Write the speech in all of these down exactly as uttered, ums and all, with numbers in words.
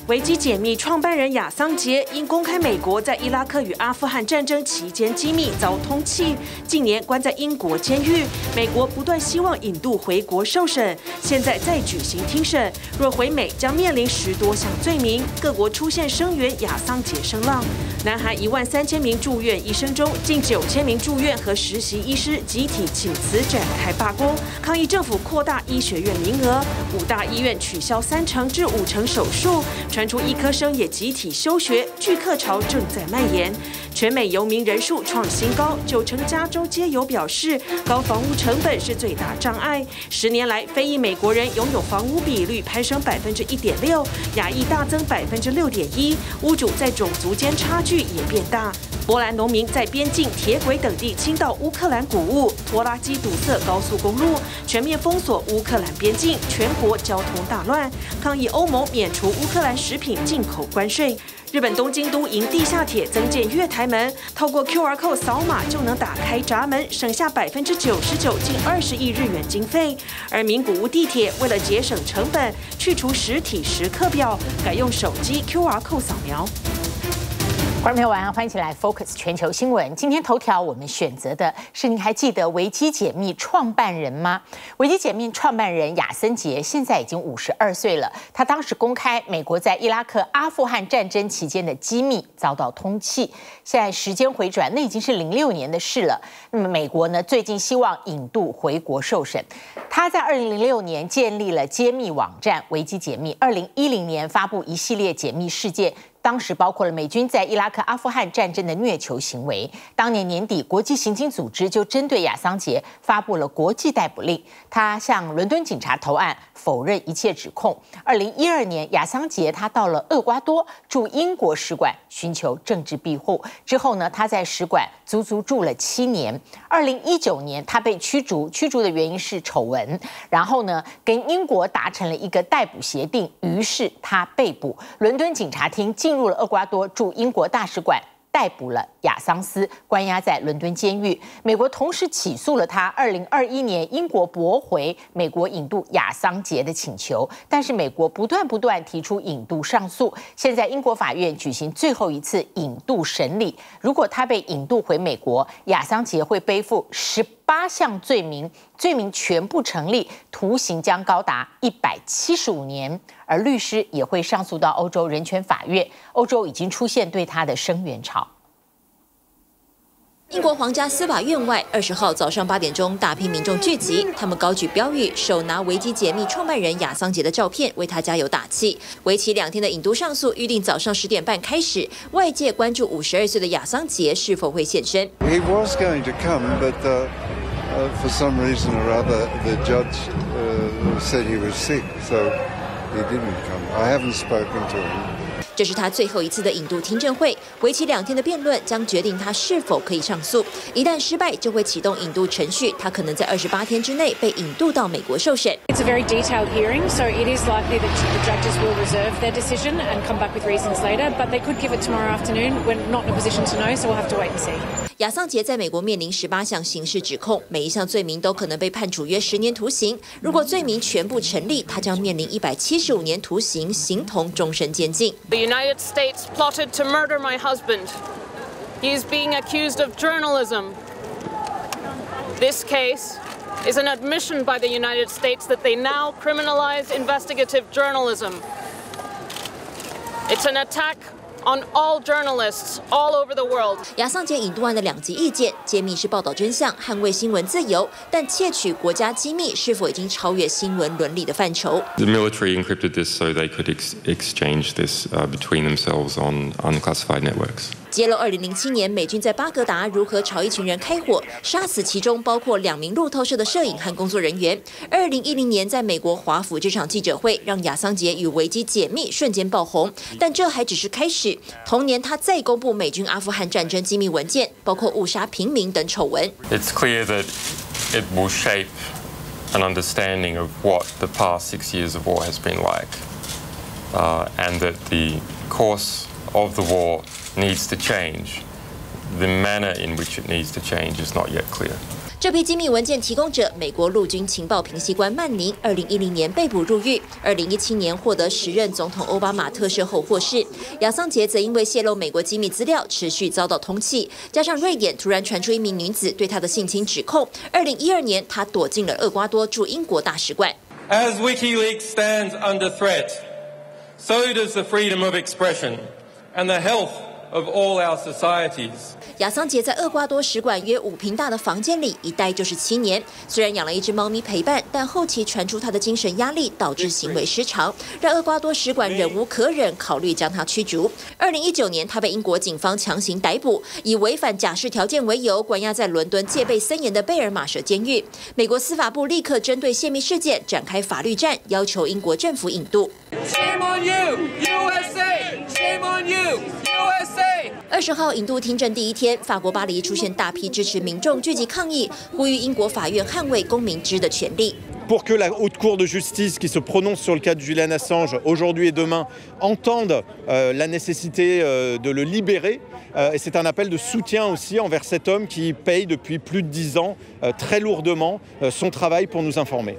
维基解密创办人亚桑杰因公开美国在伊拉克与阿富汗战争期间机密遭通缉，近年关在英国监狱。美国不断希望引渡回国受审，现在再举行听审，若回美将面临十多项罪名。各国出现声援亚桑杰声浪。南韩一万三千名住院医生中，近九千名住院和实习医师集体请辞展开罢工，抗议政府扩大医学院名额。五大医院取消三成至五成手术。 传出医科生也集体休学，拒课潮正在蔓延。全美游民人数创新高，九成加州街友表示，高房屋成本是最大障碍。十年来，非裔美国人拥有房屋比率攀升百分之一点六，亚裔大增百分之六点一，屋主在种族间差距也变大。 波兰农民在边境、铁轨等地倾倒乌克兰谷物，拖拉机堵塞高速公路，全面封锁乌克兰边境，全国交通大乱。抗议欧盟免除乌克兰食品进口关税。日本东京都营地下铁增建月台门，透过 Q R code 扫码就能打开闸门，省下百分之九十九，近二十亿日元经费。而名古屋地铁为了节省成本，去除实体时刻表，改用手机 Q R code 扫描。 观众朋友晚上好，欢迎一起来 Focus 全球新闻。今天头条我们选择的是，您还记得维基解密创办人吗？维基解密创办人亚森杰现在已经五十二岁了。他当时公开美国在伊拉克、阿富汗战争期间的机密遭到通缉。现在时间回转，那已经是零六年的事了。那么美国呢，最近希望引渡回国受审。他在二零零六年建立了揭秘网站维基解密，二零一零年发布一系列解密事件。 当时包括了美军在伊拉克、阿富汗战争的虐囚行为。当年年底，国际刑警组织就针对亚桑杰发布了国际逮捕令，他向伦敦警察投案，否认一切指控。二零一二年，亚桑杰他到了厄瓜多驻英国使馆寻求政治庇护，之后呢，他在使馆足足住了七年。二零一九年，他被驱逐，驱逐的原因是丑闻，然后呢，跟英国达成了一个逮捕协定，于是他被捕。伦敦警察厅进 进入了厄瓜多驻英国大使馆，逮捕了亚桑斯，关押在伦敦监狱。美国同时起诉了他。二零二一年，英国驳回美国引渡亚桑杰的请求，但是美国不断不断提出引渡上诉。现在英国法院举行最后一次引渡审理。如果他被引渡回美国，亚桑杰会背负十八项罪名，罪名全部成立，徒刑将高达一百七十五年。 而律师也会上诉到欧洲人权法院，欧洲已经出现对他的声援潮。 英国皇家司法院外，二十号早上八点钟，大批民众聚集，他们高举标语，手拿维基解密创办人亚桑杰的照片，为他加油打气。为期两天的引渡上诉预定早上十点半开始，外界关注五十二岁的亚桑杰是否会现身。 He was going to come, but uh, uh, for some reason or other, the judge uh, said he was sick, so. He didn't come. I haven't spoken to him. 这是他最后一次的引渡听证会，为期两天的辩论将决定他是否可以上诉。一旦失败，就会启动引渡程序，他可能在二十八天之内被引渡到美国受审。 It's a very detailed hearing, so it is likely that the judges will reserve their decision and come back with reasons later. But they could give it tomorrow afternoon. We're not in a position to know, so we'll have to wait and see. 亚桑杰在美国面临十八项刑事指控，每一项罪名都可能被判处约十年徒刑。如果罪名全部成立，他将面临一百七十五年徒刑，形同终身监禁。 The United States plotted to murder my husband. He is being accused of journalism. This case is an admission by the United States that they now criminalize investigative journalism. It's an attack on all journalists all over the world. 亚桑杰引渡案的两极意见：揭秘是报道真相，捍卫新闻自由，但窃取国家机密是否已经超越新闻伦理的范畴 ？The military encrypted this so they could ex exchange this uh, between themselves on unclassified networks. 揭露二零零七年美军在巴格达如何朝一群人开火，杀死其中包括两名路透社的摄影和工作人员。二零一零年在美国华府这场记者会，让亚桑杰与维基解密瞬间爆红，但这还只是开始。同年，他再公布美军阿富汗战争机密文件，包括误杀平民等丑闻。 It's clear that it will shape an understanding of what the past six years of war has been like, uh, and that the course of the war needs to change. The manner in which it needs to change is not yet clear. 这批机密文件提供者，美国陆军情报评析官曼宁，二零一零年被捕入狱，二零一七年获得时任总统奥巴马特赦后获释。亚桑杰则因为泄露美国机密资料，持续遭到通缉。加上瑞典突然传出一名女子对他的性侵指控，二零一二年他躲进了厄瓜多驻英国大使馆。 As WikiLeaks stands under threat, so does the freedom of expression and the health of all our societies. 亚桑杰在厄瓜多使馆约五平大的房间里一待就是七年，虽然养了一只猫咪陪伴，但后期传出他的精神压力导致行为失常，让厄瓜多使馆忍无可忍，考虑将他驱逐。二零一九年，他被英国警方强行逮捕，以违反假释条件为由，关押在伦敦戒备森严的贝尔马舍监狱。美国司法部立刻针对泄密事件展开法律战，要求英国政府引渡。 Shame on you, U S A! Shame on you, U S A! 二十号引渡听证第一天，法国巴黎出现大批支持民众聚集抗议，呼吁英国法院捍卫公民知的权利。 Pour que la Haute Cour de justice qui se prononce sur le cas de Julian Assange aujourd'hui et demain entende euh, la nécessité euh, de le libérer. Euh, et c'est un appel de soutien aussi envers cet homme qui paye depuis plus de dix ans euh, très lourdement euh, son travail pour nous informer.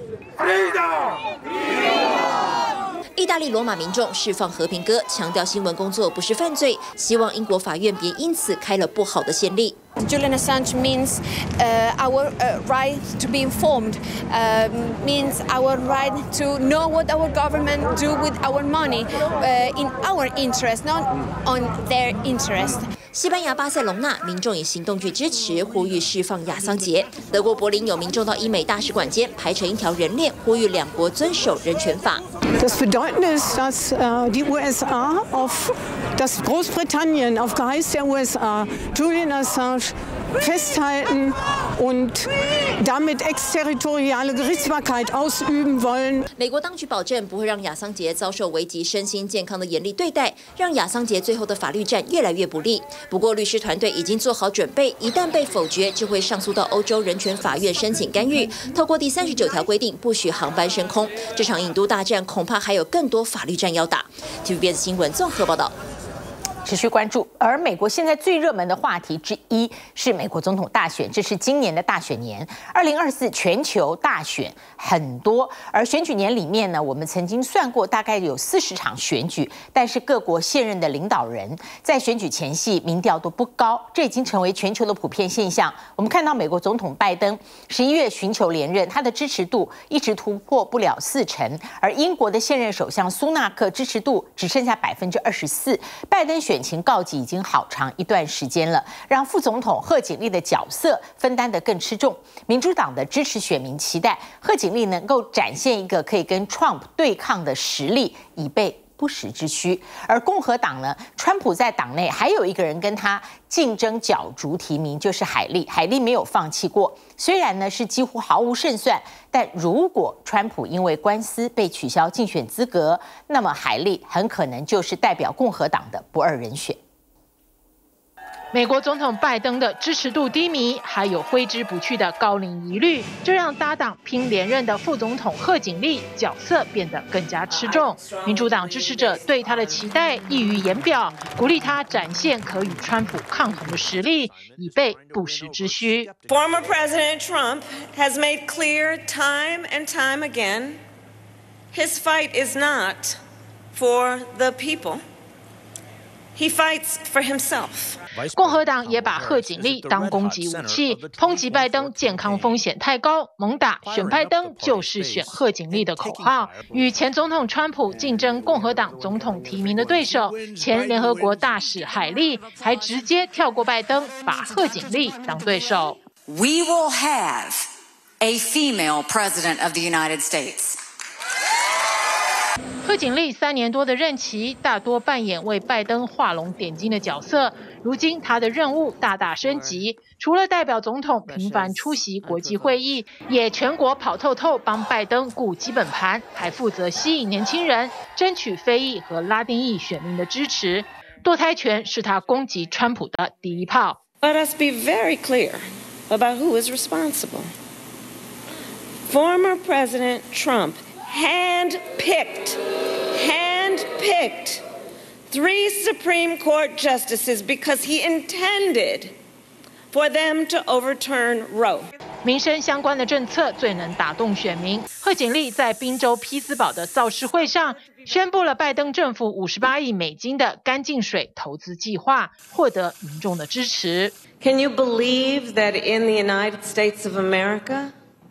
意大利罗马民众释放和平歌，强调新闻工作不是犯罪，希望英国法院别因此开了不好的先例。 Julian Assange means uh, our uh, right to be informed, uh, means our right to know what our government do with our money uh, in our interest, not on their interest. 西班牙巴塞隆纳民众以行动剧支持，呼吁释放亚桑杰。德国柏林有民众到英美大使馆间排成一条人链，呼吁两国遵守人权法。 Das bedeutende ist, dass äh, die U S A auf, dass Großbritannien auf Geheiß der U S A Julian Assange festhalten und damit exterritoriale Gerichtsbarkeit ausüben wollen. 美国当局保证不会让亚桑杰遭受危及身心健康的严厉对待，让亚桑杰最后的法律战越来越不利。不过，律师团队已经做好准备，一旦被否决，就会上诉到欧洲人权法院申请干预。透过第三十九条规定，不许航班升空。这场引渡大战恐怕还有更多法律战要打。T V B S 新闻综合报道。 持续关注，而美国现在最热门的话题之一是美国总统大选，这是今年的大选年，二零二四全球大选很多，而选举年里面呢，我们曾经算过大概有四十场选举，但是各国现任的领导人在选举前夕民调都不高，这已经成为全球的普遍现象。我们看到美国总统拜登十一月寻求连任，他的支持度一直突破不了四成，而英国的现任首相苏纳克支持度只剩下百分之二十四，拜登选选情告急已经好长一段时间了，让副总统贺锦丽的角色分担得更吃重。民主党的支持选民期待贺锦丽能够展现一个可以跟 Trump 对抗的实力，以备不时之需。而共和党呢，川普在党内还有一个人跟他竞争角逐提名，就是海莉。海莉没有放弃过，虽然呢是几乎毫无胜算，但如果川普因为官司被取消竞选资格，那么海莉很可能就是代表共和党的不二人选。 美国总统拜登的支持度低迷，还有挥之不去的高龄疑虑，这让搭档拼连任的副总统贺锦丽角色变得更加吃重。民主党支持者对他的期待溢于言表，鼓励他展现可与川普抗衡的实力，以备不时之需。 Former President Trump has made clear time and time again, his fight is not for the people. He fights for himself. 共和党也把贺锦丽当攻击武器，抨击拜登健康风险太高，猛打选拜登就是选贺锦丽的口号。与前总统川普竞争共和党总统提名的对手，前联合国大使海莉还直接跳过拜登，把贺锦丽当对手。 We will have a female president of the United States. 贺锦丽三年多的任期，大多扮演为拜登画龙点睛的角色。如今他的任务大大升级，除了代表总统频繁出席国际会议，也全国跑透透帮拜登顾基本盘，还负责吸引年轻人，争取非裔和拉丁裔选民的支持。堕胎权是他攻击川普的第一炮。 Let us be very clear about who is responsible. Former President Trump hand-picked, hand-picked three Supreme Court justices because he intended for them to overturn Roe. 民生相关的政策最能打动选民。贺锦丽在宾州匹兹堡的造势会上宣布了拜登政府五十八亿美金的干净水投资计划，获得民众的支持。 Can you believe that in the United States of America,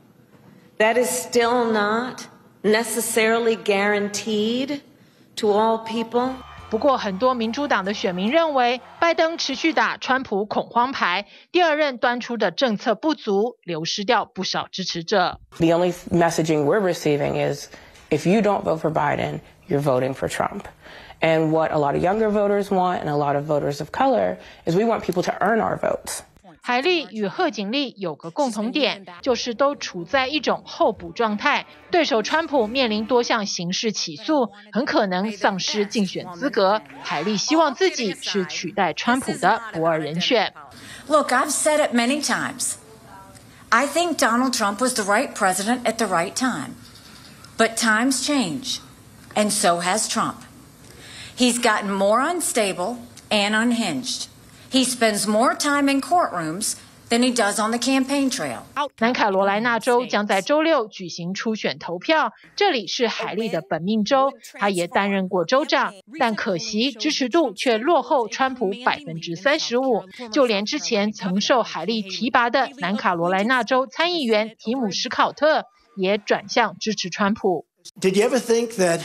that is still not necessarily guaranteed to all people? 不过，很多民主党的选民认为，拜登持续打川普恐慌牌，第二任端出的政策不足，流失掉不少支持者。 The only messaging we're receiving is, if you don't vote for Biden, you're voting for Trump. And what a lot of younger voters want, and a lot of voters of color, is we want people to earn our votes. 海莉与贺锦丽有个共同点，就是都处在一种候补状态。对手川普面临多项刑事起诉，很可能丧失竞选资格。海莉希望自己是取代川普的不二人选。 Look, I've said it many times. I think Donald Trump was the right president at the right time. But times change, and so has Trump. He's gotten more unstable and unhinged.He spends more time in courtrooms than he does on the campaign trail. 南卡罗来纳州将在周六举行初选投票，这里是海莉的本命州，她也担任过州长，但可惜支持度却落后川普百分之三十五。就连之前曾受海莉提拔的南卡罗来纳州参议员提姆·史考特也转向支持川普。 Did you ever think that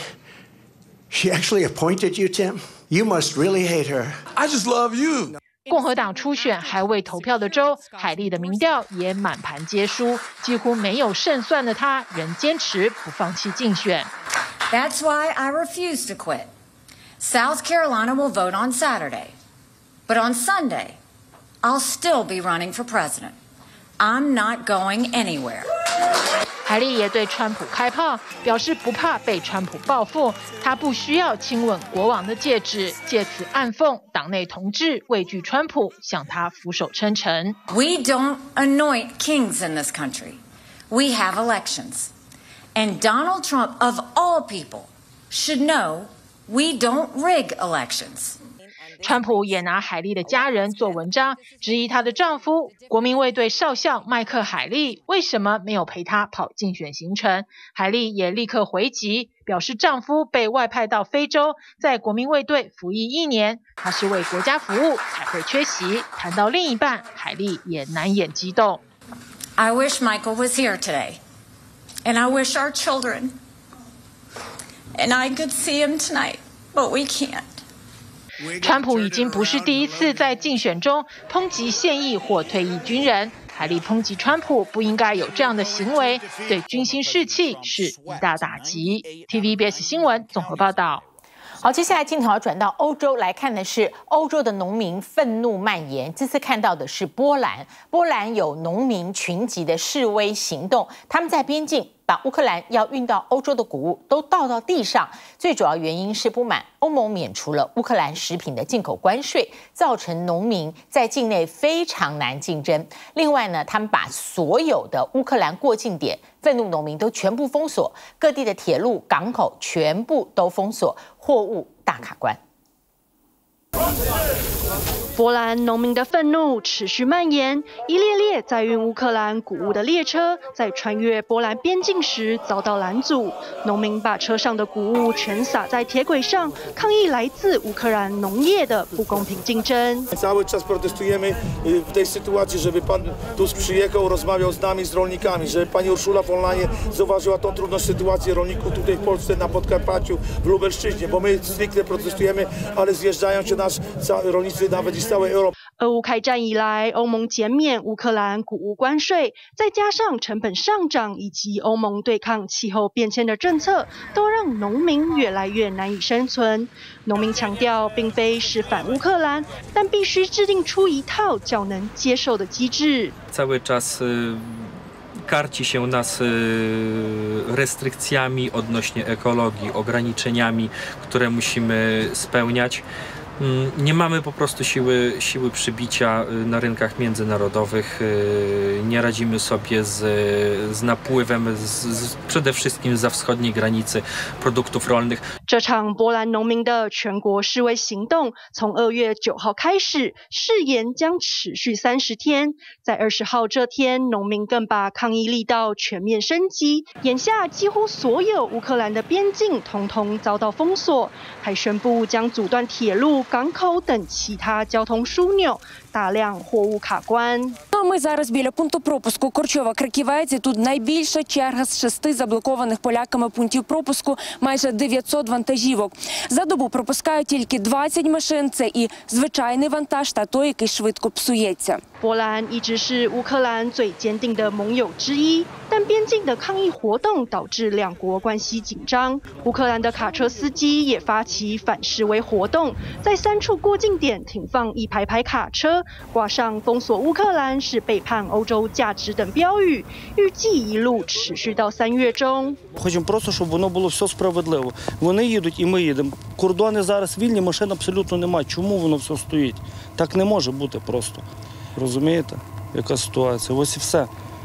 she actually appointed you, Tim? You must really hate her. I just love you. 共和党初选还未投票的州，海莉的民调也满盘皆输，几乎没有胜算的她仍坚持不放弃竞选。 That's why I refuse to quit. South Carolina will vote on Saturday, but on Sunday, I'll still be running for president. I'm not going anywhere. 海莉也对川普开炮，表示不怕被川普报复，他不需要亲吻国王的戒指，借此暗讽党内同志畏惧川普，向他俯首称臣。 We don't anoint kings in this country. We have elections. And Donald Trump, of all people, should know we don't rig elections. 川普也拿海莉的家人做文章，质疑她的丈夫国民卫队少将麦克海莉为什么没有陪她跑竞选行程。海莉也立刻回击，表示丈夫被外派到非洲，在国民卫队服役一年，他是为国家服务才会缺席。谈到另一半，海莉也难掩激动。 I wish Michael was here today, and I wish our children, and I could see him tonight, but we can't. 川普已经不是第一次在竞选中抨击现役或退役军人，海莉抨击川普不应该有这样的行为，对军心士气是一大打击。T V B S 新闻综合报道。 好，接下来镜头要转到欧洲来看的是欧洲的农民愤怒蔓延。这次看到的是波兰，波兰有农民群集的示威行动，他们在边境把乌克兰要运到欧洲的谷物都倒到地上。最主要原因是不满欧盟免除了乌克兰食品的进口关税，造成农民在境内非常难竞争。另外呢，他们把所有的乌克兰过境点，愤怒农民都全部封锁，各地的铁路、港口全部都封锁，货物大卡关。 波兰农民的愤怒持续蔓延，一列列载运乌克兰谷物的列车在穿越波兰边境时遭到拦阻，农民把车上的谷物全撒在铁轨上，抗议来自乌克兰农业的不公平竞争。 Cały czas protestujemy w tej sytuacji, żeby pan Tusk przyjechał, rozmawiał z nami, z rolnikami, żeby pani Urszula von Leyen zauważyła tą trudną sytuację rolników tutaj w Polsce, na Podkarpaciu, w Lubelszczyźnie, bo my stricte protestujemy, ale zjeżdżają się nas rolnicy nawet i z całej Europy. 俄乌开战以来，欧盟减免乌克兰谷物关税，再加上成本上涨以及欧盟对抗气候变迁的政策，都让农民越来越难以生存。农民强调，并非是反乌克兰，但必须制定出一套较能接受的机制。 Cały czas karci się nas restrykcjami odnośnie ekologii, ograniczeniami, które musimy spełniać. Nie mamy po prostu siły, siły przybicia na rynkach międzynarodowych. Nie radzimy sobie z, z napływem z, z, przede wszystkim zza wschodniej granicy produktów rolnych. 这场波兰农民的全国示威行动从二月九号开始，誓言将持续三十天。在二十号这天，农民更把抗议力道全面升级。眼下，几乎所有乌克兰的边境统统遭到封锁，还宣布将阻断铁路、港口等其他交通枢纽，大量货物卡关。 Ми зараз біля пункту пропуску Корчова-Краківець. Тут найбільша черга з шести заблокованих поляками пунктів пропуску, майже дев'ятсот вантажівок. За добу пропускають тільки двадцять машин. Це і звичайний вантаж, та той, який швидко псується. 波兰一直是乌克兰最坚定的盟友之一，但边境的抗议活动导致两国关系紧张。乌克兰的卡车司机也发起反示威活动，在三处过境点停放一排排卡车，挂上“封锁乌克兰是背叛欧洲价值”等标语，预计一路持续到三月中。 Хочемо просто, щоб воно було все справедливо. Вони їдуть і ми їдемо. Кордони зараз вільні, машин абсолютно немає. Чому воно все стоїть? Так не може бути просто. Розумієте, яка ситуація? Ось і все.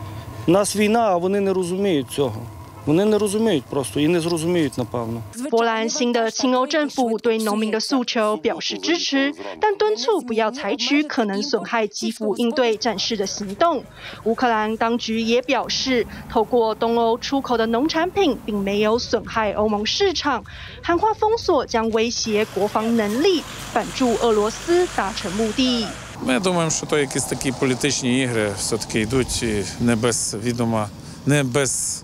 У нас війна, а вони не розуміють цього. Вони не розуміють просто і не зрозуміють, напевно. 波兰新的亲欧政府对农民的诉求表示支持，但敦促不要采取可能损害基辅应对战事的行动。乌克兰当局也表示，透过东欧出口的农产品并没有损害欧盟市场，喊话封锁将威胁国防能力，反助俄罗斯达成目的。 Ми думаємо, що то якісь такі політичні ігри все-таки йдуть не без відома, не без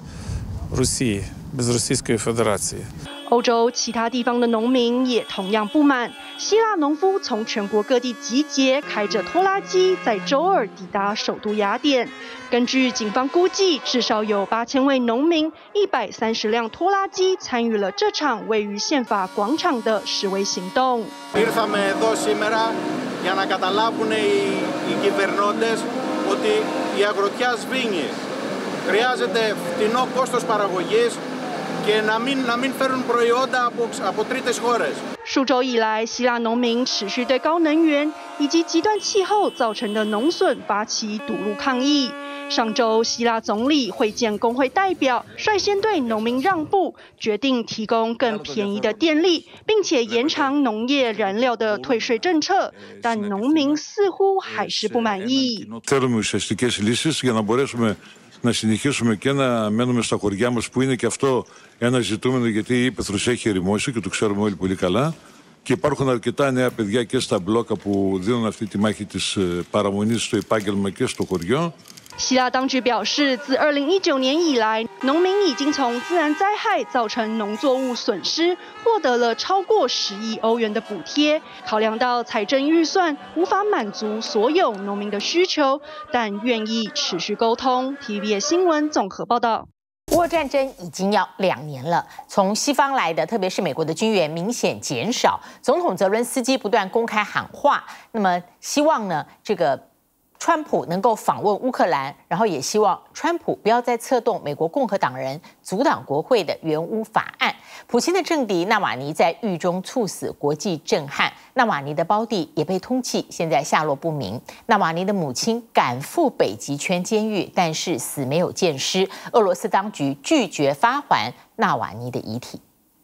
Росії, без Російської Федерації. 欧洲其他地方的农民也同样不满。希腊农夫从全国各地集结，开着拖拉机，在周二抵达首都雅典。根据警方估计，至少有八千位农民、一百三十辆拖拉机参与了这场位于宪法广场的示威行动。 Ήρθαμε εδώ σήμερα για να καταλάβουν οι, οι κυβερνώντες ότι η αγροτιά σβήνει. Χρειάζεται φτηνό κόστος παραγωγής και να μην, να μην φέρουν προϊόντα από, από τρίτες χώρες. 数周以来，希腊农民持续对高能源以及极端气候造成的农损发起堵路抗议。上周，希腊总理会见工会代表，率先对农民让步，决定提供更便宜的电力，并且延长农业燃料的退税政策。但农民似乎还是不满意。 Θέλουμε ουσιαστικές λύσεις για να μπορέσουμε να συνεχίσουμε και να μένουμε στα χωριά μας, που είναι και αυτό ένα ζητούμενο, γιατί η ύπαιθρος έχει ερημώσει και το ξέρουμε όλοι πολύ καλά. Και υπάρχουν αρκετά νέα παιδιά και στα μπλόκα που δίνουν αυτή τη μάχη της παραμονής στο επάγγελμα και στο χωριό. 希腊当局表示，自二零一九年以来，农民已经从自然灾害造成农作物损失，获得了超过十亿欧元的补贴。考量到财政预算无法满足所有农民的需求，但愿意持续沟通。T V B S 新闻综合报道。 乌俄战争已经要两年了，从西方来的，特别是美国的军援明显减少。总统泽伦斯基不断公开喊话，那么希望呢，这个川普能够访问乌克兰，然后也希望川普不要再策动美国共和党人阻挡国会的援乌法案。普京的政敌纳瓦尼在狱中猝死，国际震撼。纳瓦尼的胞弟也被通缉，现在下落不明。纳瓦尼的母亲赶赴北极圈监狱，但是死没有见尸。俄罗斯当局拒绝发还纳瓦尼的遗体。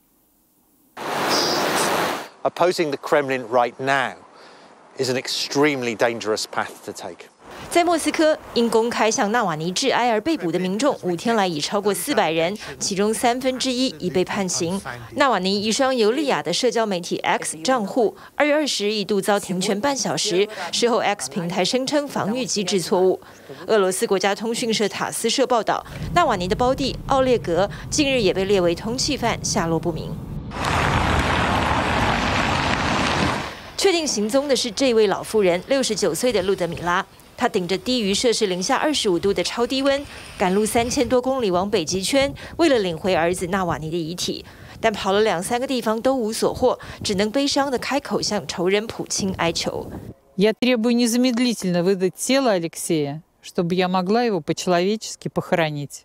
Opposing the Kremlin right now is an extremely dangerous path to take. 在莫斯科，因公开向纳瓦尼致哀而被捕的民众，五天来已超过四百人，其中三分之一已被判刑。纳瓦尼一双尤利亚的社交媒体 X 账户，二月二十日一度遭停权半小时，事后 X 平台声称防御机制错误。俄罗斯国家通讯社塔斯社报道，纳瓦尼的胞弟奥列格近日也被列为通缉犯，下落不明。 确定行踪的是这位老妇人，六十九岁的路德米拉。她顶着低于摄氏零下二十五度的超低温，赶路三千多公里往北极圈，为了领回儿子纳瓦尼的遗体。但跑了两三个地方都无所获，只能悲伤地开口向仇人普京哀求。 Я требую незамедлительно выдать тело Алексея, чтобы я могла его по-человечески похоронить.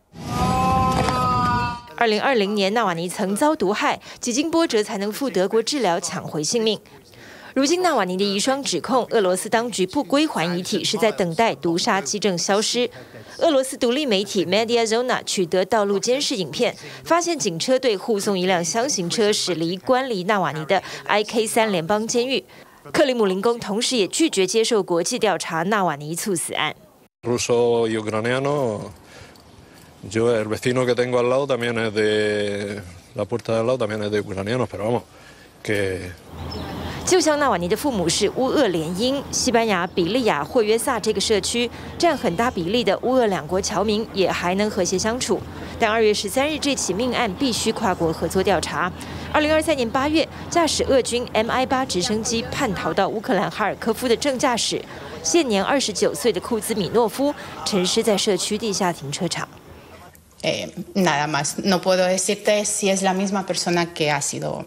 二零二零年，纳瓦尼曾遭毒害，几经波折才能赴德国治疗，抢回性命。 如今纳瓦尼的遗孀指控俄罗斯当局不归还遗体，是在等待毒杀机证消失。俄罗斯独立媒体 Mediazona 取得道路监视影片，发现警车队护送一辆箱型车驶离关离纳瓦尼的 I K 三联邦监狱。克里姆林宫同时也拒绝接受国际调查纳瓦尼猝死案。 Ruso y ucraniano, yo el vecino que tengo al lado también es de la puerta de al lado también es de ucranianos, pero vamos que。 就像纳瓦尼的父母是乌俄联姻，西班牙比利亚霍约萨这个社区占很大比例的乌俄两国侨民也还能和谐相处。但二月十三日这起命案必须跨国合作调查。二零二三年八月，驾驶俄军 M I 八直升机叛逃到乌克兰哈尔科夫的正驾驶，现年二十九岁的库兹米诺夫沉尸在社区地下停车场。 Eh, nada más. No puedo decirte si es la misma persona que ha sido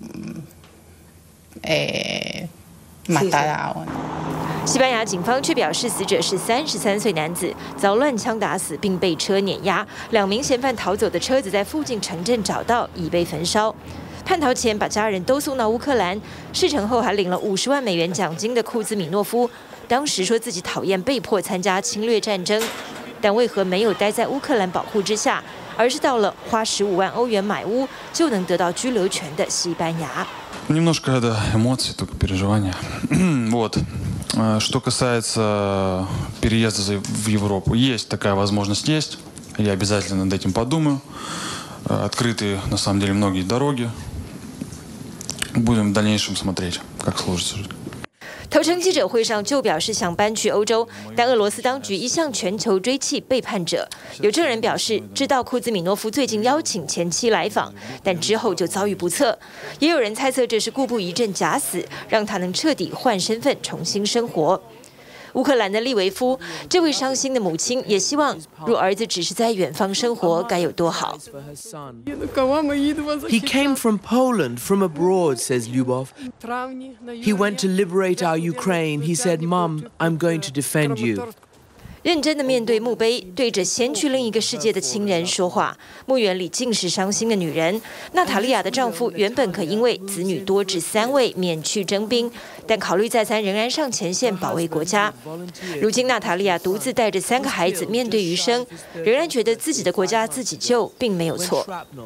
eh, matada o no. 西班牙警方却表示，死者是三十三岁男子，遭乱枪打死，并被车碾压。两名嫌犯逃走的车子在附近城镇找到，已被焚烧。叛逃前把家人都送到乌克兰，事成后还领了五十万美元奖金的库兹米诺夫，当时说自己讨厌被迫参加侵略战争，但为何没有待在乌克兰保护之下，而是到了花十五万欧元买屋就能得到居留权的西班牙？ Немножко это эмоции, только переживания. Вот. Что касается переезда в Европу, есть такая возможность, есть. Я обязательно над этим подумаю. Открыты, на самом деле, многие дороги. Будем в дальнейшем смотреть, как сложится жизнь. 投诚记者会上就表示想搬去欧洲，但俄罗斯当局一向全球追缉背叛者。有证人表示知道库兹米诺夫最近邀请前妻来访，但之后就遭遇不测。也有人猜测这是故布疑阵假死，让他能彻底换身份重新生活。 乌克兰的利维夫，这位伤心的母亲也希望，若儿子只是在远方生活，该有多好。 He came from Poland, from abroad, says Lyubov. He went to liberate our Ukraine. He said, "Mom, I'm going to defend you." 认真的面对墓碑，对着先去另一个世界的亲人说话。墓园里尽是伤心的女人。娜塔莉亚的丈夫原本可因为子女多至三位免去征兵，但考虑再三，仍然上前线保卫国家。如今娜塔莉亚独自带着三个孩子面对余生，仍然觉得自己的国家自己救，并没有错。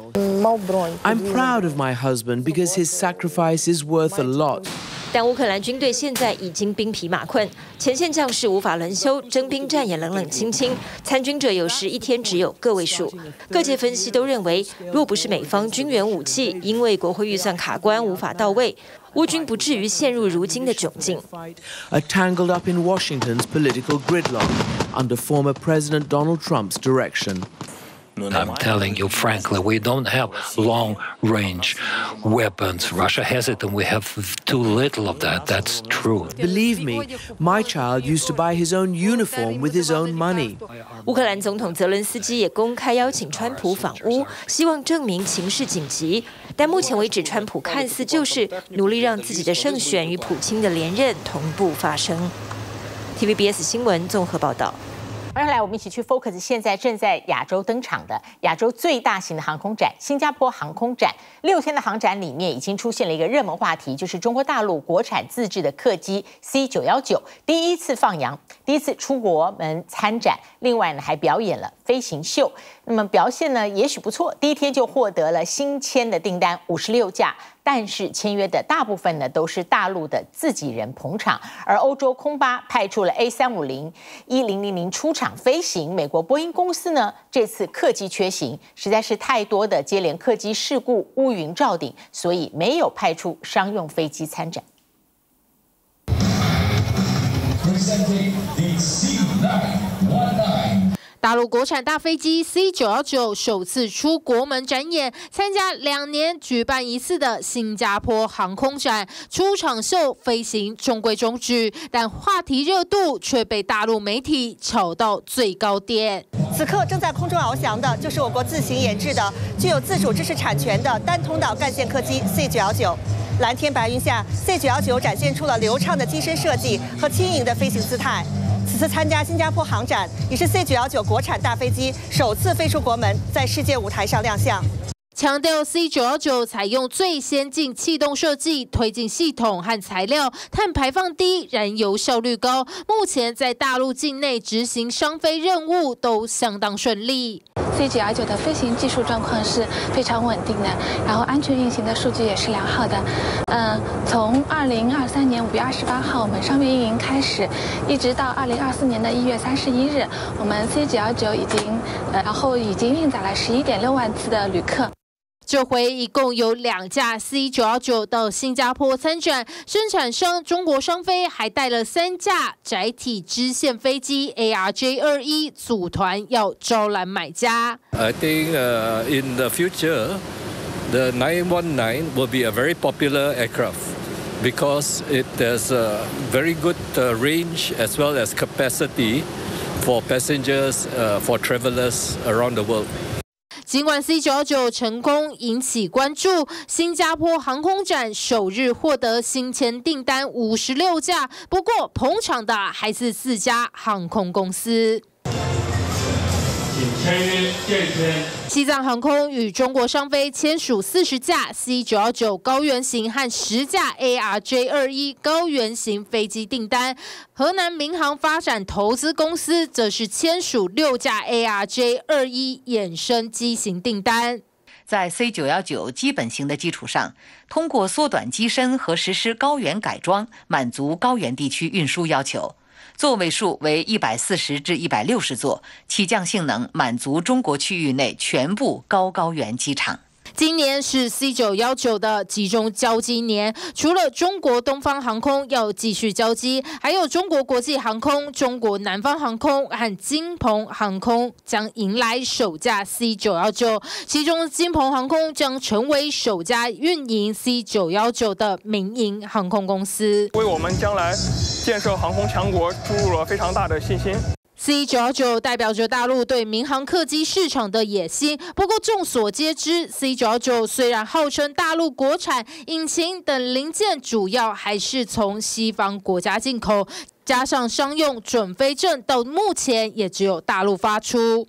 I'm proud of my husband because his sacrifice is worth a lot. 但乌克兰军队现在已经兵疲马困，前线将士无法轮休，征兵站也冷冷清清，参军者有时一天只有个位数。各界分析都认为，若不是美方军援武器因为国会预算卡关无法到位，乌军不至于陷入如今的窘境。 Are tangled up in Washington's political gridlock under former President Donald Trump's direction. I'm telling you frankly, we don't have long-range weapons. Russia has it, and we have too little of that. That's true. Believe me, my child used to buy his own uniform with his own money. 乌克兰总统泽伦斯基也公开邀请川普访乌，希望证明情势紧急。但目前为止，川普看似就是努力让自己的胜选与普京的连任同步发生。T V B S 新闻综合报道。 接下来，我们一起去 focus 现在正在亚洲登场的亚洲最大型的航空展——新加坡航空展。六天的航展里面，已经出现了一个热门话题，就是中国大陆国产自制的客机 C 九一九第一次放洋，第一次出国门参展。另外呢，还表演了飞行秀。那么表现呢，也许不错，第一天就获得了新签的订单五十六架。 但是签约的大部分呢都是大陆的自己人捧场，而欧洲空巴派出了 A 三五零、一零零零出场飞行。美国波音公司呢这次客机缺型，实在是太多的接连客机事故乌云罩顶，所以没有派出商用飞机参展。 大陆国产大飞机 C 九一九首次出国门展演，参加两年举办一次的新加坡航空展，出场秀飞行中规中矩，但话题热度却被大陆媒体炒到最高点。 此刻正在空中翱翔的就是我国自行研制的、具有自主知识产权的单通道干线客机 C 九一九。 蓝天白云下 ，C 九一九展现出了流畅的机身设计和轻盈的飞行姿态。此次参加新加坡航展，也是 C 九一九国产大飞机首次飞出国门，在世界舞台上亮相。 强调 C 九一九采用最先进气动设计，推进系统和材料，碳排放低，燃油效率高。目前在大陆境内执行商飞任务都相当顺利。 C 九一九的飞行技术状况是非常稳定的，然后安全运行的数据也是良好的。嗯，从二零二三年五月二十八号我们商业运营开始，一直到二零二四年的一月三十一日，我们 C 九一九已经，呃，然后已经运载了十一点六万次的旅客。 这回一共有两架 C 九一九到新加坡参展，生产商中国商飞还带了三架载体支线飞机 A R J 二一组团要招揽买家。 I think uh, in the future, the nine one nine will be a very popular aircraft because it has a very good uh, range as well as capacity for passengers, uh, for travelers around the world. 尽管 C 九一九成功引起关注，新加坡航空展首日获得新签订单五十六架，不过捧场的还是四家航空公司。签约见签。西藏航空与中国商飞签署四十架 C 九一九高原型和十架 A R J 二一高原型飞机订单。河南民航发展投资公司则是签署六架 A R J 二一衍生机型订单。 在 C 九一九基本型的基础上，通过缩短机身和实施高原改装，满足高原地区运输要求。座位数为一百四十至一百六十座，起降性能满足中国区域内全部高高原机场。 今年是 C 九一九的集中交机年，除了中国东方航空要继续交机，还有中国国际航空、中国南方航空和金鹏航空将迎来首架 C 九一九，其中金鹏航空将成为首家运营 C 九一九的民营航空公司， 为我们将来建设航空强国注入了非常大的信心。 C 九一九代表着大陆对民航客机市场的野心。不过众所皆知 ，C 九一九虽然号称大陆国产，引擎等零件主要还是从西方国家进口，加上商用准飞证到目前也只有大陆发出。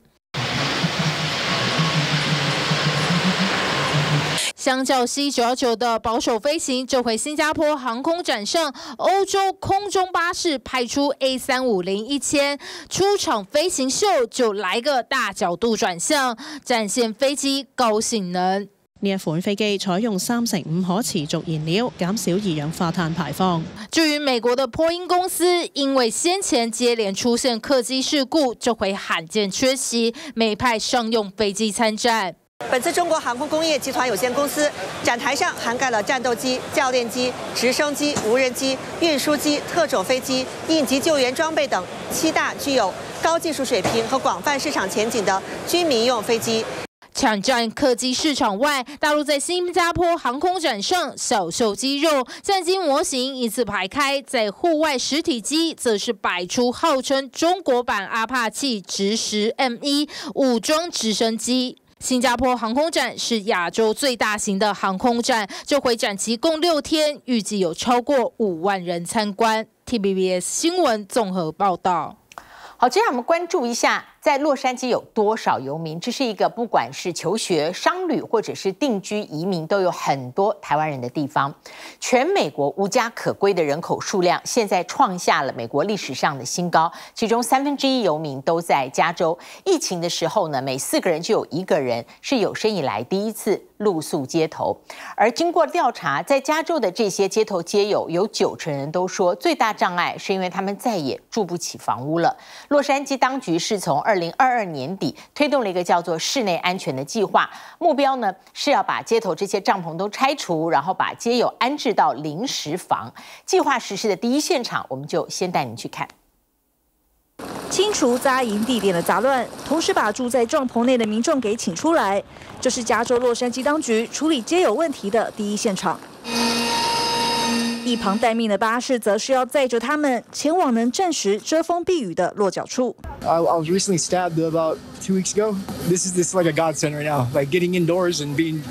相较 C 九一九的保守飞行，这回新加坡航空展上，欧洲空中巴士派出 A 三五零一千出场飞行秀，就來個大角度轉向，展現飛機高性能。 呢一款飛機採用三成五可持續燃料，減少二氧化碳排放。 至於美國的波音公司，因為先前接連出現客機事故，這回罕見缺席，沒派商用飛機參戰。 本次中国航空工业集团有限公司展台上涵盖了战斗机、教练机、直升机、无人机、运输机、特种飞机、应急救援装备等七大具有高技术水平和广泛市场前景的军民用飞机。 抢占客机市场外，大陆在新加坡航空展上小秀肌肉，战机模型依次排开，在户外实体机则是摆出号称中国版阿帕奇直十 M 一武装直升机。新加坡航空展是亚洲最大型的航空展，这回展期共六天，预计有超过五万人参观。T V B S 新闻综合报道。好，接下来我们关注一下，在洛杉矶有多少游民？这是一个不管是求学、商旅或者是定居移民，都有很多台湾人的地方。全美国无家可归的人口数量现在创下了美国历史上的新高，其中三分之一游民都在加州。疫情的时候呢，每四个人就有一个人是有生以来第一次露宿街头。而经过调查，在加州的这些街头街友，有九成人都说，最大障碍是因为他们再也住不起房屋了。洛杉矶当局是从二零二二年底推动了一个叫做室内安全的计划，目标呢是要把街头这些帐篷都拆除，然后把街友安置到临时房。计划实施的第一现场，我们就先带您去看。 清除扎营地点的杂乱，同时把住在帐篷内的民众给请出来，这是加州洛杉矶当局处理街友问题的第一现场。一旁待命的巴士则是要载着他们前往能暂时遮风避雨的落脚处。 I, I was recently stabbed about two weeks ago. This is this is like a godsend right now. Like getting indoors and being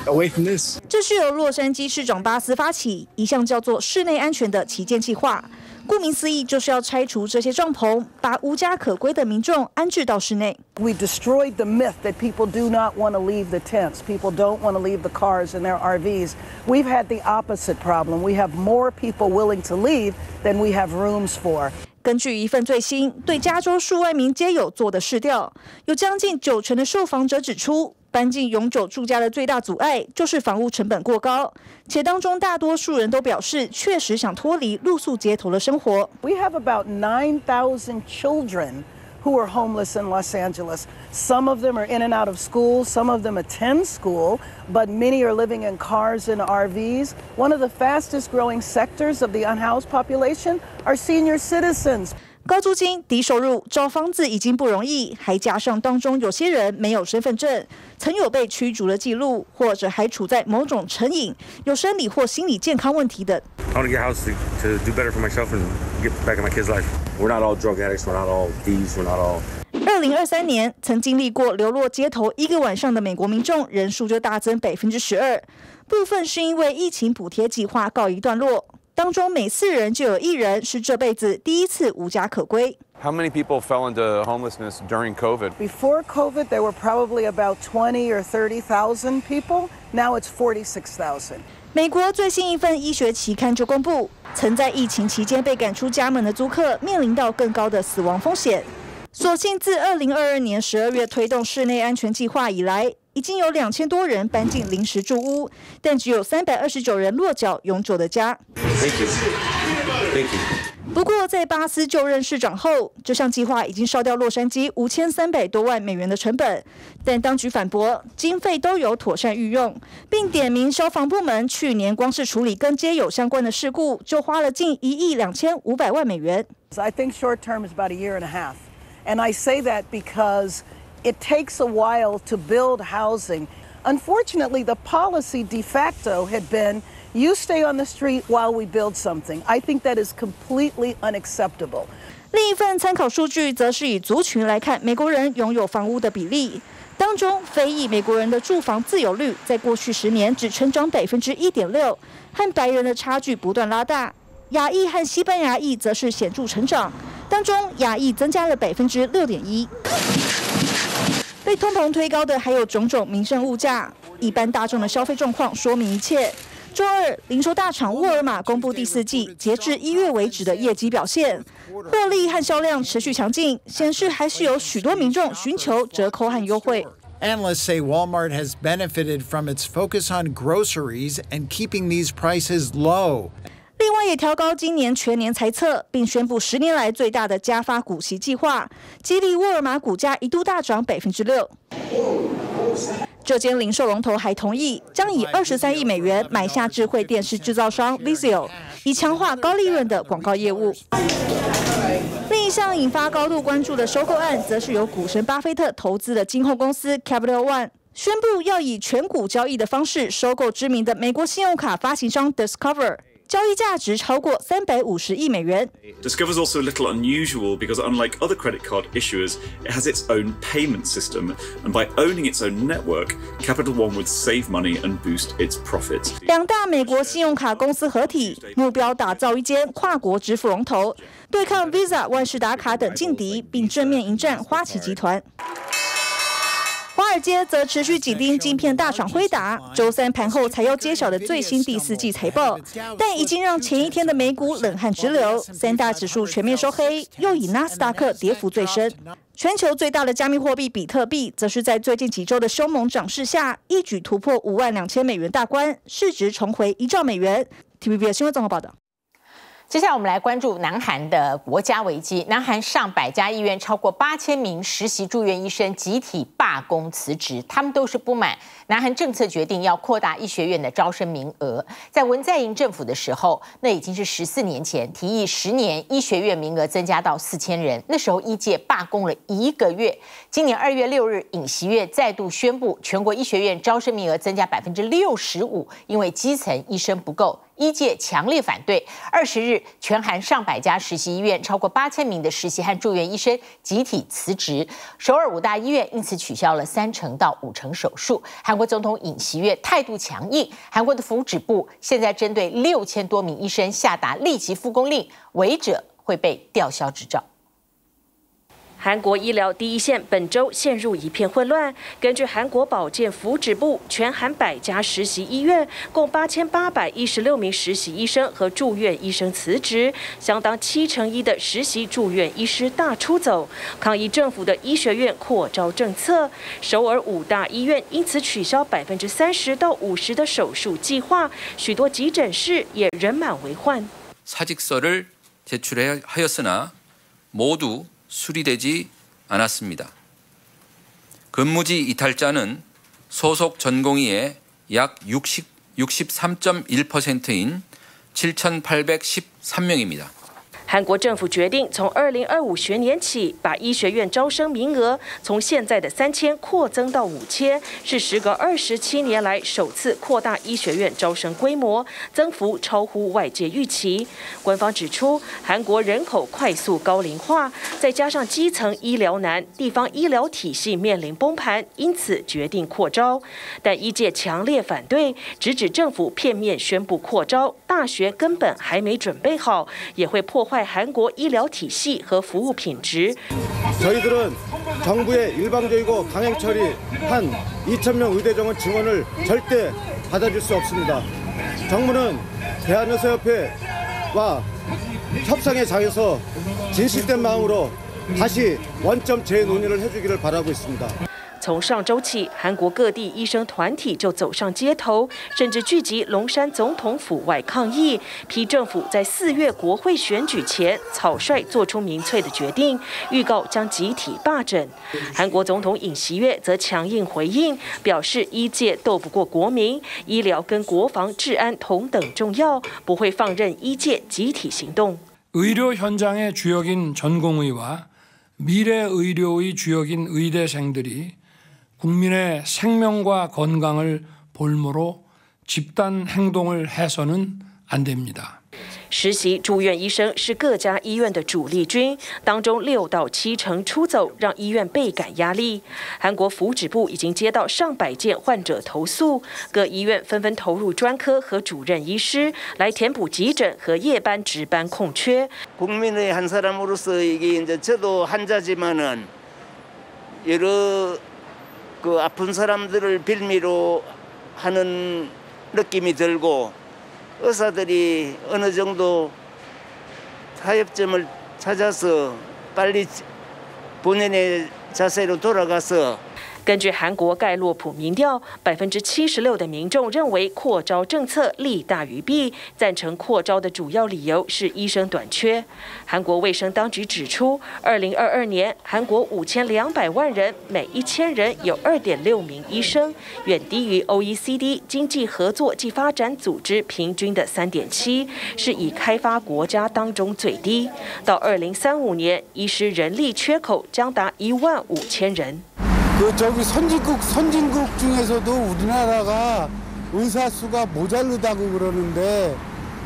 away from this. 这是由洛杉矶市长巴斯发起一项叫做室内安全的旗舰计划。顾名思义，就是要拆除这些帐篷，把无家可归的民众安置到室内。 We destroyed the myth that people do not want to leave the tents. People don't want to leave the cars and their R Vs. We've had the opposite problem. We have more people willing to leave than we have rooms for. 根据一份最新对加州数万名街友做的市调，有将近九成的受访者指出，搬进永久住家的最大阻碍就是房屋成本过高，且当中大多数人都表示确实想脱离露宿街头的生活。 We have about nine thousand children who are homeless in Los Angeles. Some of them are in and out of school, some of them attend school, but many are living in cars and R Vs. One of the fastest growing sectors of the unhoused population are senior citizens. 高租金、低收入，找房子已经不容易，还加上当中有些人没有身份证，曾有被驱逐的记录，或者还处在某种成瘾、有生理或心理健康问题等。 I want to get a house to, to do better for myself and get back in my kids' life. We're not all drug addicts. We're not all thieves. We're not all. 二零二三年，曾经历过流落街头一个晚上的美国民众人数就大增百分之十二，部分是因为疫情补贴计划告一段落。当中每四人就有一人是这辈子第一次无家可归。 How many people fell into homelessness during COVID? Before COVID, there were probably about twenty or thirty thousand people. Now it's forty-six thousand. 美国最新一份医学期刊就公布，曾在疫情期间被赶出家门的租客面临到更高的死亡风险。所幸自二零二二年十二月推动室内安全计划以来，已经有两千多人搬进临时住屋，但只有三百二十九人落脚永久的家。 Thank you. Thank you. 不过，在巴斯就任市长后，这项计划已经烧掉洛杉矶五千三百多万美元的成本，但当局反驳，经费都有妥善运用，并点名消防部门去年光是处理跟街友相关的事故，就花了近一亿两千五百万美元。 I think short term is about a year and a half, and I say that because it takes a while to build housing. Unfortunately, the policy de facto had been you stay on the street while we build something. I think that is completely unacceptable. 另一份参考数据则是以族群来看美国人拥有房屋的比例，当中非裔美国人的住房自有率在过去十年只成长百分之一点六，和白人的差距不断拉大。亚裔和西班牙裔则是显著成长，当中亚裔增加了百分之六点一。被通膨推高的还有种种民生物价，一般大众的消费状况说明一切。周二，零售大厂沃尔玛公布第四季截至一月为止的业绩表现，获利和销量持续强劲，显示还是有许多民众寻求折扣和优惠。 Analysts say Walmart has benefited from its focus on groceries and keeping these prices low. 另外也调高今年全年财测，并宣布十年来最大的加发股息计划，激励沃尔玛股价一度大涨百分之六。这间零售龙头还同意将以二十三亿美元买下智慧电视制造商 Vizio， 以强化高利润的广告业务。另一项引发高度关注的收购案，则是由股神巴菲特投资的金控公司 Capital One。宣布要以全股交易的方式收购知名的美国信用卡发行商 Discover， 交易价值超过三百五十亿美元。 Discover is also a little unusual because unlike other credit card issuers, it has its own payment system, and by owning its own network, Capital One would save money and boost its profits. 两大美国信用卡公司合体，目标打造一间跨国支付龙头，对抗 Visa、万事达卡等劲敌，并正面迎战花旗集团。华尔街则持续紧盯晶片大厂辉达，周三盘后才要揭晓的最新第四季财报，但已经让前一天的美股冷汗直流，三大指数全面收黑，又以纳斯达克跌幅最深。全球最大的加密货币比特币，则是在最近几周的凶猛涨势下，一举突破五万两千美元大关，市值重回一兆美元。T V B 新闻综合报道。 接下来我们来关注南韩的国家危机。南韩上百家医院超过八千名实习住院医生集体罢工辞职，他们都是不满南韩政策决定要扩大医学院的招生名额。在文在寅政府的时候，那已经是十四年前，提议十年医学院名额增加到四千人。那时候医界罢工了一个月。今年二月六日，尹锡悦再度宣布全国医学院招生名额增加百分之六十五，因为基层医生不够。 医界强烈反对。二十日，全韩上百家实习医院超过八千名的实习和住院医生集体辞职，首尔五大医院因此取消了三成到五成手术。韩国总统尹锡悦态度强硬，韩国的福祉部现在针对六千多名医生下达立即复工令，违者会被吊销执照。 韩国医疗第一线本周陷入一片混乱。根据韩国保健福祉部，全韩百家实习医院共八千八百一十六名实习医生和住院医生辞职，相当七成一的实习住院医师大出走，抗议政府的医学院扩招政策。首尔五大医院因此取消百分之三十到五十的手术计划，许多急诊室也人满为患。 사직서를 제출하였으나 모두 수리되지 않았습니다. 근무지 이탈자는 소속 전공의의 약 육십, 육십삼 점 일 퍼센트인 칠천팔백십삼 명입니다. 韩国政府决定从二零二五学年起，把医学院招生名额从现在的三千扩增到五千，是时隔二十七年来首次扩大医学院招生规模，增幅超乎外界预期。官方指出，韩国人口快速高龄化，再加上基层医疗难，地方医疗体系面临崩盘，因此决定扩招。但医界强烈反对，直指政府片面宣布扩招，大学根本还没准备好，也会破坏 韩国医疗体系和服务品质。 저희들은 정부의 일방적이고 강행 처리한 이천 명 의대 정원 증원을 절대 받아줄 수 없습니다. 정부는 대한의사협회와 협상의 장에서 진실된 마음으로 다시 원점 재논의를 해주기를 바라고 있습니다. 从上周起，韩国各地医生团体就走上街头，甚至聚集龙山总统府外抗议，批政府在四月国会选举前草率做出民粹的决定，预告将集体罢诊。韩国总统尹锡悦则强硬回应，表示医界斗不过国民，医疗跟国防治安同等重要，不会放任医界集体行动。 의료 현장의 주역인 전공의와 미래 의료의 주역인 의대생들이 국민의 생명과 건강을 볼모로 집단 행동을 해서는 안 됩니다. 实习住院医生是各家医院的主力军，当中六到七成出走，让医院倍感压力。韩国福祉部已经接到上百件患者投诉，各医院纷纷投入专科和主任医师来填补急诊和夜班值班空缺。 국민의 한 사람으로서 이게 이제 저도 환자지만은 여러 그 아픈 사람들을 빌미로 하는 느낌이 들고 의사들이 어느 정도 타협점을 찾아서 빨리 본연의 자세로 돌아가서 根据韩国盖洛普民调，百分之七十六的民众认为扩招政策利大于弊，赞成扩招的主要理由是医生短缺。韩国卫生当局指出，二零二二年韩国五千两百万人，每一千人有二点六名医生，远低于 O E C D 经济合作及发展组织平均的三点七，是以开发国家当中最低。到二零三五年，医师人力缺口将达一万五千人。 그 저기 선진국 선진국 중에서도 우리나라가 의사 수가 모자르다고 그러는데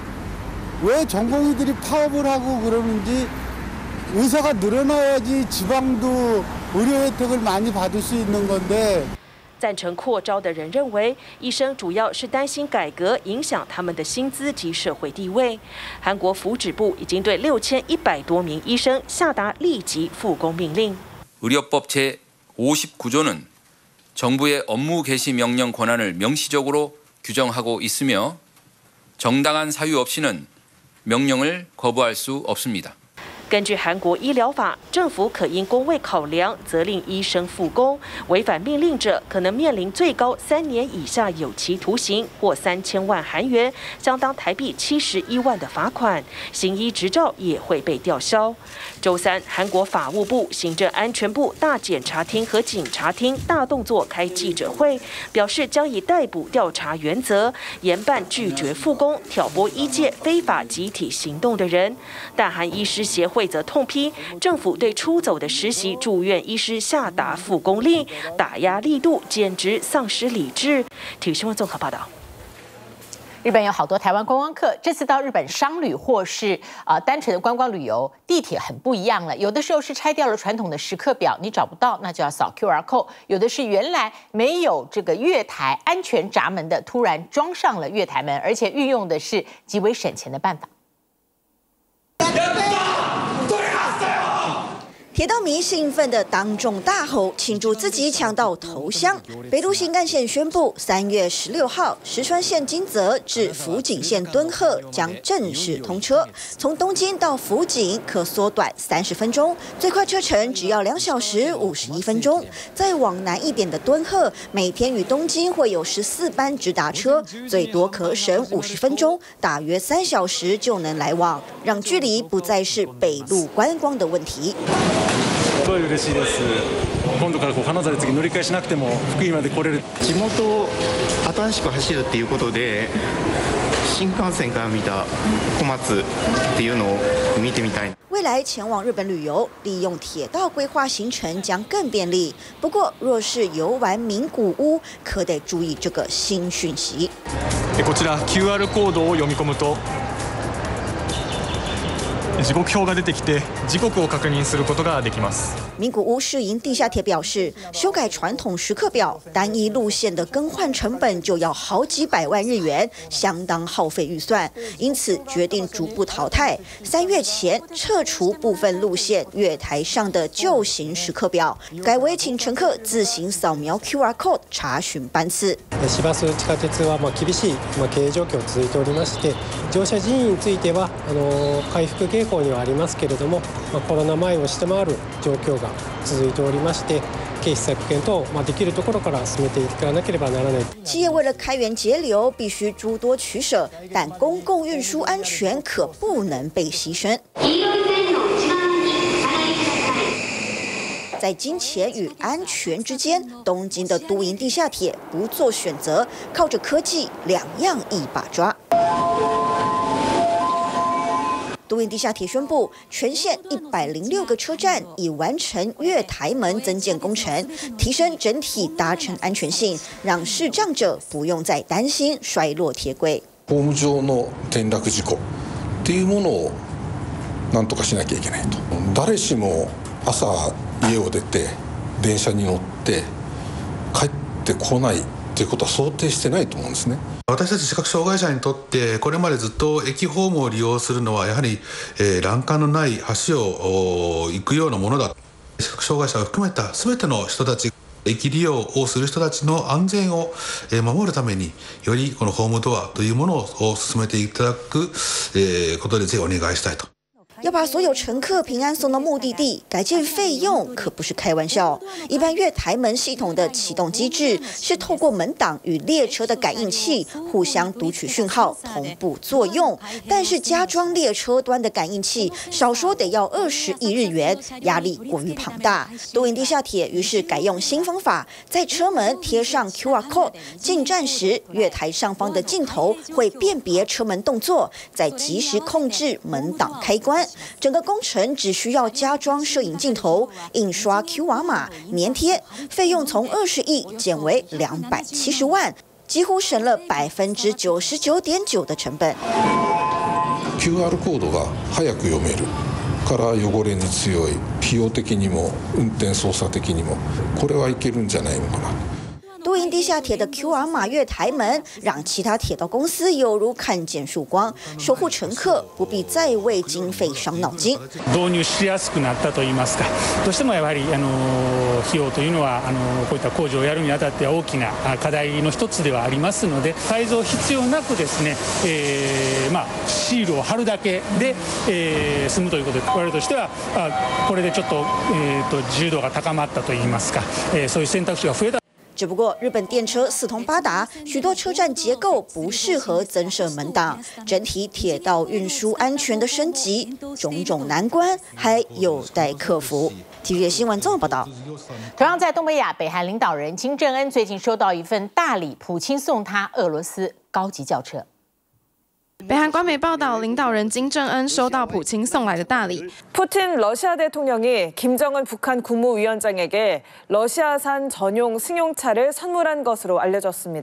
왜 전공의들이 파업을 하고 그러는지 의사가 늘어나야지 지방도 의료 혜택을 많이 받을 수 있는 건데. 赞成扩招的人认为，医生主要是担心改革影响他们的薪资及社会地位。韩国福祉部已经对六千一百多名医生下达立即复工命令。 의료법 제오십구 조는 정부의 업무 개시 명령 권한을 명시적으로 규정하고 있으며 정당한 사유 없이는 명령을 거부할 수 없습니다. 根据韩国医疗法，政府可因公卫考量责令医生复工，违反命令者可能面临最高三年以下有期徒刑或三千万韩元（相当台币七十一万）的罚款，行医执照也会被吊销。周三，韩国法务部、行政安全部、大检察厅和警察厅大动作开记者会，表示将以逮捕调查原则严办拒绝复工、挑拨医界非法集体行动的人。大韩医师协会 则痛批政府对出走的实习住院医师下达复工令，打压力度简直丧失理智。体育新闻综合报道。 日本有好多台湾观光客，这次到日本商旅或是啊、呃、单纯的观光旅游，地铁很不一样了。有的时候是拆掉了传统的时刻表，你找不到，那就要扫 Q R code； 有的是原来没有这个月台安全闸门的，突然装上了月台门，而且运用的是极为省钱的办法。 铁道迷兴奋地当众大吼，庆祝自己抢到头香。北陆新干线宣布，三月十六号，石川县金泽至福井县敦贺将正式通车，从东京到福井可缩短三十分钟，最快车程只要两小时五十一分钟。再往南一点的敦贺，每天与东京会有十四班直达车，最多可省五十分钟，大约三小时就能来往，让距离不再是北陆观光的问题。 すごい嬉しいです。今度からこう金沢で次乗り換えしなくても福井まで来れる。 地元を新しく走るっていうことで、新幹線から見た小松っていうのを見てみたい。 未来前往日本旅游，利用铁道规划行程将更便利。不过，若是游玩名古屋，可得注意这个新讯息。 こちら Q R コードを読み込むと。時刻表が出てきて時刻を確認することができます。 名古屋市营地下铁表示，修改传统时刻表，单一路线的更换成本就要好几百万日元，相当耗费预算，因此决定逐步淘汰。三月前撤除部分路线月台上的旧型时刻表，改为请乘客自行扫描 Q R code 查询班次。 市バス地下鉄はまあ厳しいまあ経営状況続いておりまして、乗車人員についてはあの回復傾向にはありますけれども、まあコロナ前を下回る状況が続いておりまして。経費削減等、まあ、できるところから進めていかなければならない。 企业为了开源节流，必须诸多取舍，但公共运输安全可不能被牺牲。在金钱与安全之间，东京的都营地下铁不做选择，靠着科技两样一把抓。都营地下铁宣布，全线一百零六个车站已完成月台门增建工程，提升整体搭乘安全性，让视障者不用再担心摔落铁轨。 ホーム上の転落事故っていうものをなんとかしなきゃいけないと。誰しも朝家を出て電車に乗って帰ってこないということは想定してないと思うんですね。 私たち視覚障害者にとってこれまでずっと駅ホームを利用するのはやはり、えー、欄干のない橋を行くようなものだ。視覚障害者を含めた全ての人たち駅利用をする人たちの安全を守るためによりこのホームドアというものを進めていただくことでぜひお願いしたいと。 要把所有乘客平安送到目的地，改建费用可不是开玩笑。一般月台门系统的启动机制是透过门档与列车的感应器互相读取讯号，同步作用。但是加装列车端的感应器，少说得要二十亿日元，压力过于庞大。都营地下铁于是改用新方法，在车门贴上 Q R code， 进站时月台上方的镜头会辨别车门动作，再及时控制门档开关。整个工程只需要加装摄影镜头、印刷 Q R 码、粘贴，费用从二十亿减为两百七十万，几乎省了百分之九十九点九的成本。 Q R コードが早く読めるから汚れに強い、費用的にも運転操作的にもこれはいけるんじゃないのかな。 都营地下铁的 Q R 码月台门，让其他铁道公司有如看见曙光，守护乘客不必再为经费伤脑筋。 導入しやすくなったといいますか、どうしてもやはりあの費用というのはあのこういった工事をやるにあたって大きな課題の一つではありますので、改造必要なくですね、えー、まあシールを貼るだけで、えー、済むということで、我々としてはあこれでちょっとえーと自由度が高まったといいますか、えー、そういう選択肢が増えた。 只不过日本电车四通八达，许多车站结构不适合增设门档，整体铁道运输安全的升级，种种难关还有待克服。T V B 新闻综合报道。 同样在东北亚，北韩领导人金正恩最近收到一份大礼，普京送他俄罗斯高级轿车。 北韩官媒报道，领导人金正恩收到普京送来的大礼。 푸틴 러시아 대통령이 김정은 북한 국무위원장에게 러시아산 전용 승용차를 선물한 것으로 알려졌습니다.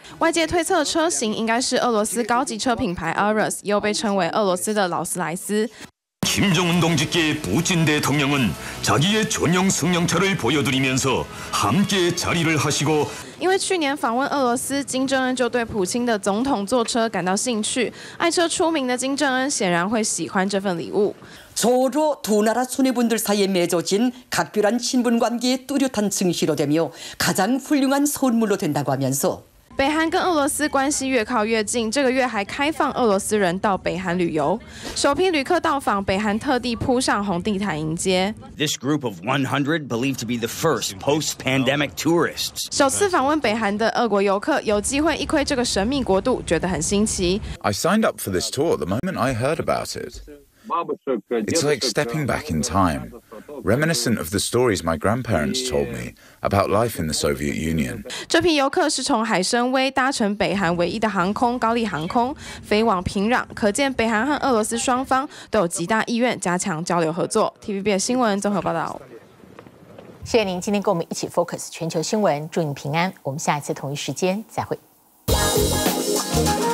外界推测车型应该是俄罗斯高级车品牌 Urus， 又被称为俄罗斯的劳斯莱斯。 김정은 동지께 푸틴 대통령은 자기의 전용 승용차를 보여드리면서 함께 자리를 하시고 因为去年访问俄罗斯，金正恩就对普京的总统座车感到兴趣。爱车出名的金正恩显然会喜欢这份礼物。 서로 두 나라 수뇌분들 사이에 맺어진 각별한 친분 관계의 뚜렷한 증시로 되며 가장 훌륭한 선물로 된다고 하면서. 北韩跟俄罗斯关系越靠越近，这个月还开放俄罗斯人到北韩旅游。首批旅客到访，北韩特地铺上红地毯迎接。 This group of one hundred believed to be the first post-pandemic tourists. 首次访问北韩的俄国游客有机会一窥这个神秘国度，觉得很新奇。 I signed up for this tour the moment I heard about it. It's like stepping back in time, reminiscent of the stories my grandparents told me about life in the Soviet Union. 这批游客是从海参崴搭乘北韩唯一的航空高丽航空飞往平壤，可见北韩和俄罗斯双方都有极大意愿加强交流合作。T V B 新闻综合报道。 谢谢您今天跟我们一起 focus 全球新闻，祝您平安。我们下一次同一时间再会。